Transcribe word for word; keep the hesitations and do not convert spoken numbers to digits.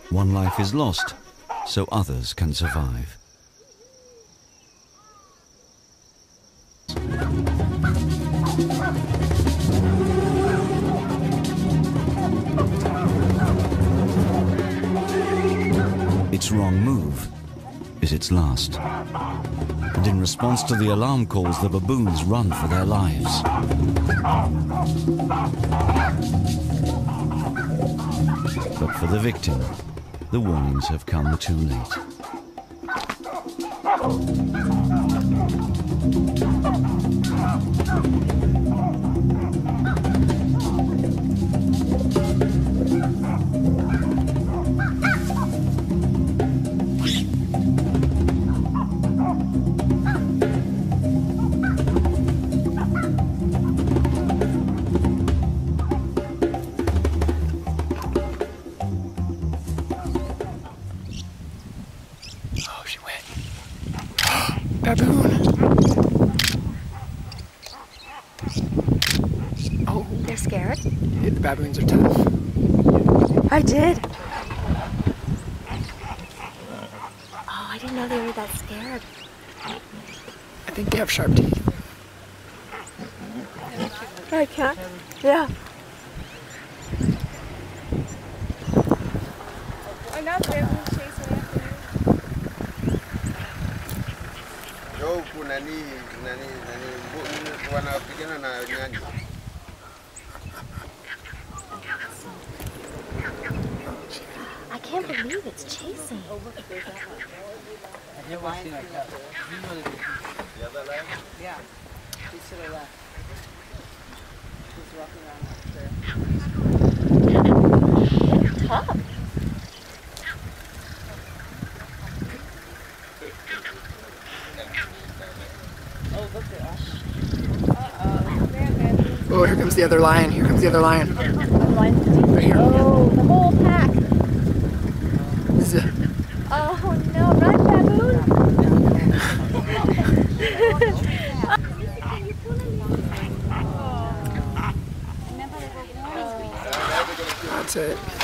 One life is lost, so others can survive. Its wrong move is its last. And in response to the alarm calls, the baboons run for their lives. But for the victim, the warnings have come too late. Oh, she went. Baboon. Oh. They're scared? Yeah, the baboons are tough. I did. Oh, I didn't know they were that scared. I think they have sharp teeth. I can't. Yeah. Enough baboons chasing after you. Yo, nani, nani, nani, wana pigana na nyani. I can't believe it's chasing. I've never seen like that. You know the The other line? Yeah. He's to the left. He's walking around up there. Tough. Oh, look at us. Oh, here comes the other lion. Here comes the other lion. Right here. Oh, the whole pack. This is a, Oh no, run, baboon. that's it.